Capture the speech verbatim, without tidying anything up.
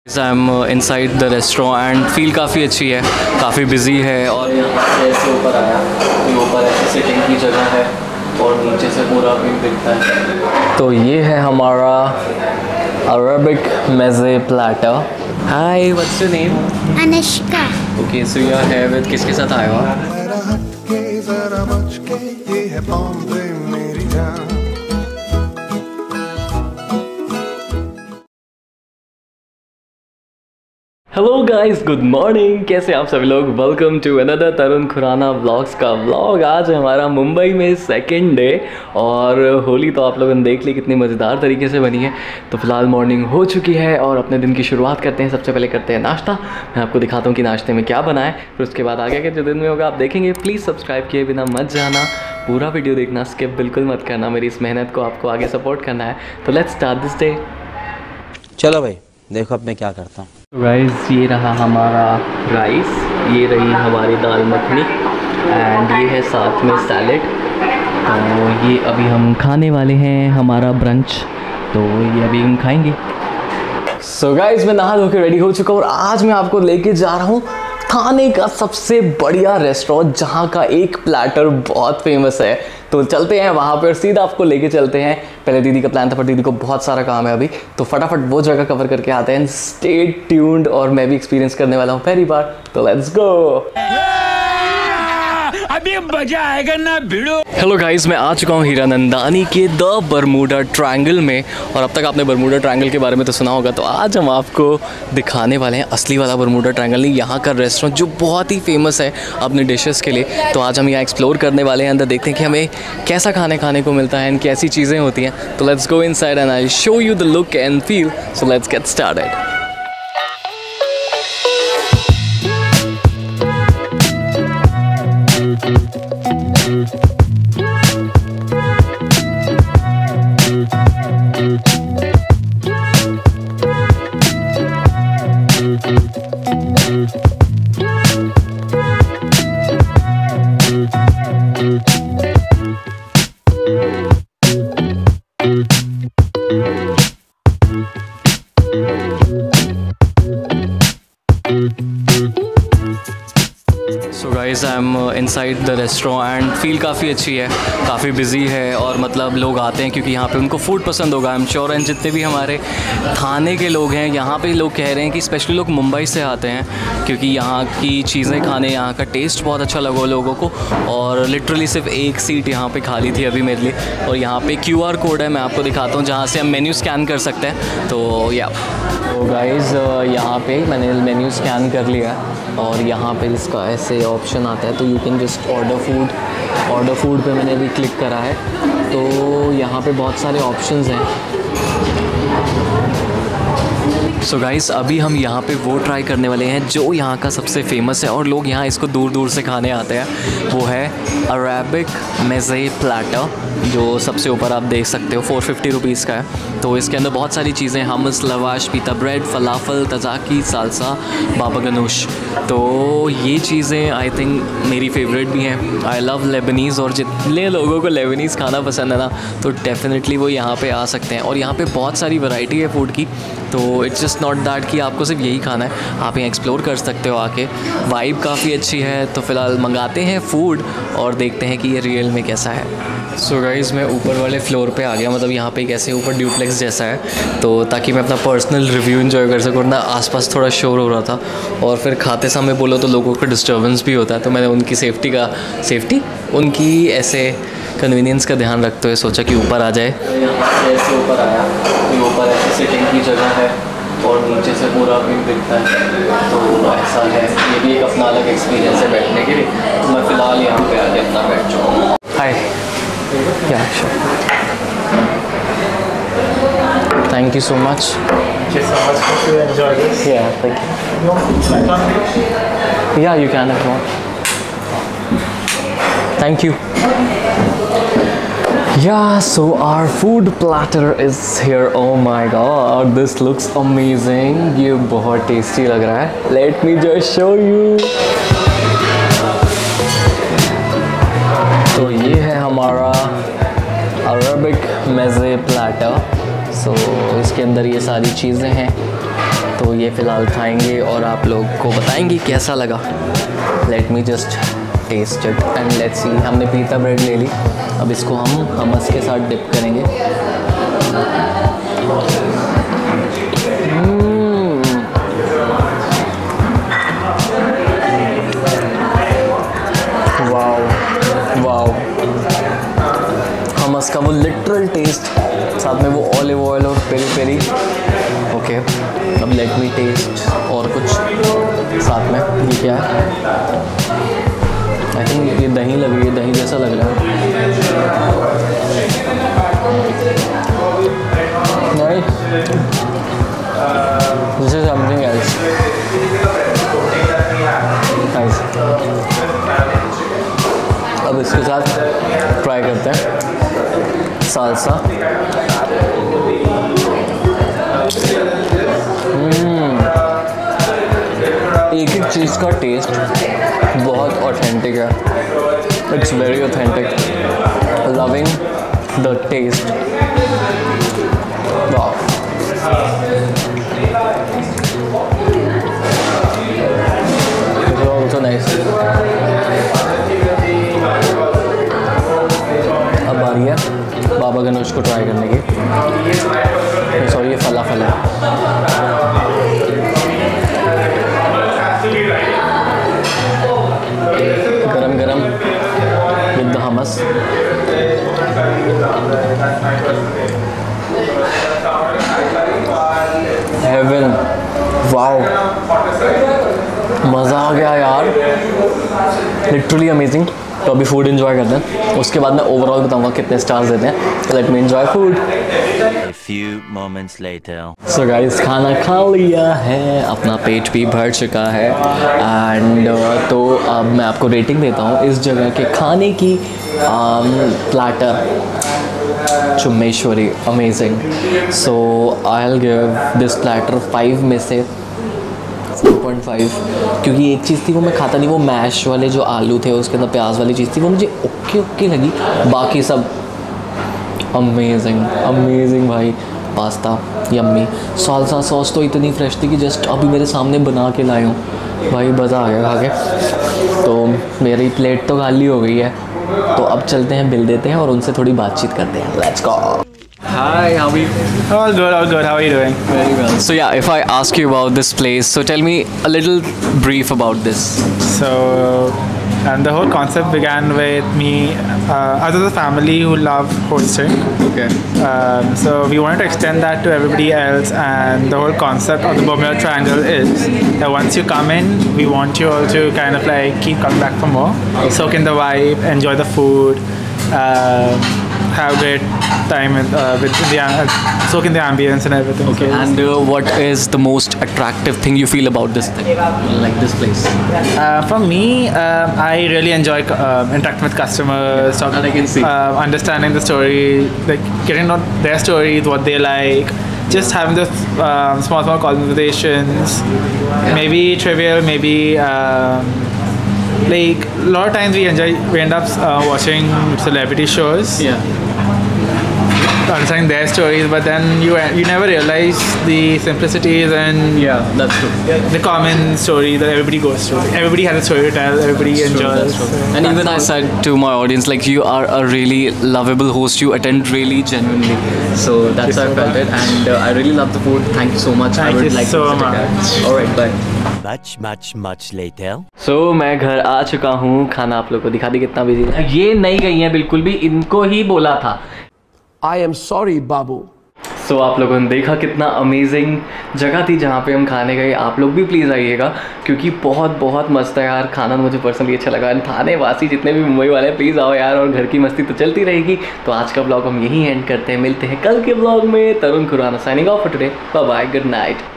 I am inside the restaurant and feel काफ़ी अच्छी है, काफ़ी बिजी है। और यहाँ से ऐसे ऊपर आया तो ऊपर ऐसे सिटिंग की जगह है और नीचे से पूरा व्यू दिखता है। तो ये है हमारा Arabic mezze platter. Hi, what's your name? Anushka. Okay, so you are here with, किसके साथ आए हो? Hello guys, good morning. कैसे आप सभी लोग? Welcome to another Tarun Khurana vlogs का व्लॉग। आज हमारा मुंबई में सेकंड डे और होली तो आप लोगों ने देख ली कितनी मज़ेदार तरीके से बनी है। तो फिलहाल मॉर्निंग हो चुकी है और अपने दिन की शुरुआत करते हैं। सबसे पहले करते हैं नाश्ता। मैं आपको दिखाता हूँ कि नाश्ते में क्या बना है, फिर उसके बाद आगे के जो दिन में होगा आप देखेंगे। प्लीज़ सब्सक्राइब किए बिना मत जाना, पूरा वीडियो देखना, स्किप बिल्कुल मत करना। मेरी इस मेहनत को आपको आगे सपोर्ट करना है। तो लेट्स स्टार्ट दिस डे। चलो भाई, देखो अब मैं क्या करता हूँ। राइस, ये रहा हमारा राइस, ये रही हमारी दाल मखनी एंड ये है साथ में सैलेड। तो ये अभी हम खाने वाले हैं, हमारा ब्रंच। तो ये अभी हम खाएंगे। सो गाइस, मैं नहा धो के रेडी हो चुका हूँ और आज मैं आपको लेके जा रहा हूँ खाने का सबसे बढ़िया रेस्टोरेंट, जहाँ का एक प्लेटर बहुत फेमस है। तो चलते हैं वहाँ पर, सीधा आपको लेके चलते हैं। पहले दीदी का प्लान था पर दीदी को बहुत सारा काम है अभी, तो फटाफट वो जगह कवर करके आते हैं। स्टे ट्यून्ड, और मैं भी एक्सपीरियंस करने वाला हूँ पहली बार। तो लेट्स गो, अभी मजा आएगा ना भिड़ो। हेलो गाइस, मैं आ चुका हूँ हीरानंदानी के द बरमूडा ट्रायंगल में। और अब तक आपने बरमूडा ट्रायंगल के बारे में तो सुना होगा, तो आज हम आपको दिखाने वाले हैं असली वाला बरमूडा ट्रायंगल, नहीं यहाँ का रेस्टोरेंट जो बहुत ही फेमस है अपने डिशेस के लिए। तो आज हम यहाँ एक्सप्लोर करने वाले हैं, अंदर देखते हैं कि हमें कैसा खाने खाने को मिलता है एंड कैसी चीज़ें होती हैं। तो let's go inside and I show you the look and feel. So let's get started. So guys, I am inside the restaurant and feel काफ़ी अच्छी है, काफ़ी बिजी है। और मतलब लोग आते हैं क्योंकि यहाँ पे उनको फूड पसंद होगा, आई एम श्योर। एंड जितने भी हमारे थाने के लोग हैं, यहाँ पे लोग कह रहे हैं कि स्पेशली लोग मुंबई से आते हैं क्योंकि यहाँ की चीज़ें खाने, यहाँ का टेस्ट बहुत अच्छा लगा लोगों को। और लिटरली सिर्फ एक सीट यहाँ पे खाली थी अभी मेरे लिए। और यहाँ पे क्यू आर कोड है, मैं आपको दिखाता हूँ, जहाँ से हम मेन्यू स्कैन कर सकते हैं। तो या तो गाइज़, यहाँ पे मैंने मेन्यू स्कैन कर लिया और यहाँ पे इसका ऐसे ऑप्शन आता है, तो you can just order food. Order food पे मैंने अभी क्लिक करा है। तो यहाँ पे बहुत सारे ऑप्शंस हैं। सो so गाइस, अभी हम यहाँ पे वो ट्राई करने वाले हैं जो यहाँ का सबसे फेमस है और लोग यहाँ इसको दूर दूर से खाने आते हैं। वो है अरेबिक मेज़े प्लेटर, जो सबसे ऊपर आप देख सकते हो, फोर फिफ्टी रुपीज़ का है। तो इसके अंदर बहुत सारी चीज़ें, hummus, lavash, pita bread, falafel, tzatziki, salsa, baba ganoush. तो ये चीज़ें आई थिंक मेरी फेवरेट भी हैं। आई लव लेबनीज़, और जितने लोगों को लेबनीज़ खाना पसंद है ना, तो डेफिनेटली वो यहाँ पे आ सकते हैं। और यहाँ पे बहुत सारी वैरायटी है फूड की, तो इट्स जस्ट नॉट दैट कि आपको सिर्फ यही खाना है, आप यहाँ एक्सप्लोर कर सकते हो आके। वाइब काफ़ी अच्छी है। तो फ़िलहाल मंगाते हैं फूड और देखते हैं कि ये रियल में कैसा है। सो so गाइज़, मैं ऊपर वाले फ्लोर पे आ गया, मतलब यहाँ पे कैसे ऊपर ड्यूप्लेक्स जैसा है, तो ताकि मैं अपना पर्सनल रिव्यू एंजॉय कर सकूँ ना। आसपास थोड़ा शोर हो रहा था और फिर खाते समय बोलो तो लोगों का डिस्टर्बेंस भी होता है, तो मैंने उनकी सेफ्टी का सेफ्टी उनकी ऐसे कन्वीनियंस का ध्यान रखते हुए सोचा कि ऊपर आ जाए। यहाँ से ऐसे ऊपर आया तो ऊपर ऐसे सिटिंग की जगह है और नीचे से पूरा व्यू दिखता है। तो ऐसा है, ये भी एक अपना अलग एक्सपीरियंस है बैठने के लिए। तो मैं फ़िलहाल यहाँ पे आके अपना बैठ चुका हूँ। Hi, yeah sure, thank you so much. Thank you so much. Hope you enjoy this. Yeah, thank you. You want my coffee? Yeah, you can if you want. Thank you. Yeah, so our food platter is here. Oh my god, this looks amazing. ये बहुत tasty लग रहा है. Let me just show you. तो ये है हमारा Arabic mezze platter. So so, इसके अंदर ये सारी चीज़ें हैं तो ये फ़िलहाल खाएंगे और आप लोग को बताएंगे कैसा लगा। Let me just taste it and let's see. हमने पीता ब्रेड ले ली, अब इसको हम हमस के साथ डिप करेंगे। वाओ वाओ, हमस का वो लिटरल टेस्ट, साथ में वो ऑलिव ऑयल और पेरी पेरी। ओके, अब लेट मी टेस्ट और कुछ साथ में। ये क्या है? आई थिंक ये दही लग रही है, दही जैसा लग रहा है। नहीं, this is something else. Nice. अब इसके साथ ट्राई करते हैं सालसा। एक एक चीज़ का टेस्ट बहुत ऑथेंटिक है। It's very authentic, loving the taste. वाह, ऑल्सो नाइस। अब बारी है बाबा गणेश को ट्राई करने की। सॉरी, ये फला फला गरम गरम with the hummus. Heaven, wow, मज़ा आ गया यार, लिटरली अमेजिंग। तो अभी फूड एंजॉय करते हैं, उसके बाद मैं ओवरऑल बताऊंगा कितने स्टार्स देते हैं। Let me enjoy food. A few moments later. So guys, खाना खा लिया है, अपना पेट भी भर चुका है एंड uh, तो अब मैं आपको रेटिंग देता हूँ इस जगह के खाने की। प्लाटर चुम्मेश्वरी, amazing. So I will give this platter five में से फोर पॉइंट फाइव, क्योंकि एक चीज़ थी वो मैं खाता नहीं, वो मैश वाले जो आलू थे उसके अंदर प्याज वाली चीज़ थी, वो मुझे ओके ओके लगी। बाकी सब अमेजिंग अमेजिंग भाई। पास्ता यम्मी, सालसा सॉस तो इतनी फ्रेश थी कि जस्ट अभी मेरे सामने बना के लाए हूँ भाई, मज़ा आ गया खा के। तो मेरी प्लेट तो खाली हो गई है, तो अब चलते हैं, बिल देते हैं और उनसे थोड़ी बातचीत करते हैं। Let's go. Hi, how are you? All good, all good. How are you doing? Very well. So yeah, if I ask you about this place, so tell me a little brief about this. So, and the whole concept began with me. Uh, as a family who love hosting. Okay. Um, so we wanted to extend that to everybody else, and the whole concept of the Bermuda Triangle is that once you come in, we want you all to kind of like keep coming back for more, okay. Soak in the vibe, enjoy the food. Uh, have great time with, uh, with the uh, soak in the ambience and everything. Okay. So And uh, what is the most attractive thing you feel about this thing, like this place? Uh, for me, um, I really enjoy um, interacting with customers, talking, And I can see. Uh, understanding the story, like getting to know their stories, what they like, just having the um, small, small conversations, Yeah. maybe trivial, maybe um, like a lot of times we enjoy, we end up uh, watching celebrity shows. Yeah. Understanding their stories, but then you you never realize the simplicities and Yeah, that's true. the common story that everybody goes through. Everybody has a story to tell. Everybody That's true, enjoys. that's true. So And that's even I all. said to my audience, like, you are a really lovable host. You attend really genuinely. So that's how I so felt it. And uh, I really love the food. Thank you so much. Thank I would you like so to visit again. much. All right, bye. Much, much, much later. So मैं घर आ चुका हूँ। खाना आप लोग को दिखा दी कितना बिजी है। ये नहीं गई हैं बिल्कुल भी, इनको ही बोला था। I am sorry, Babu. So so, आप लोगों ने देखा कितना अमेजिंग जगह थी जहाँ पे हम खाने गए। आप लोग भी प्लीज़ आइएगा, क्योंकि बहुत बहुत मस्त है यार। खाना मुझे पर्सनली अच्छा लगा। थाने वासी जितने भी मुंबई वाले हैं, प्लीज़ आओ यार, और घर की मस्ती तो चलती रहेगी। तो आज का ब्लॉग हम यहीं एंड करते हैं। मिलते हैं कल के ब्लॉग में। Tarun Khurana signing off for today. Bye bye, good night.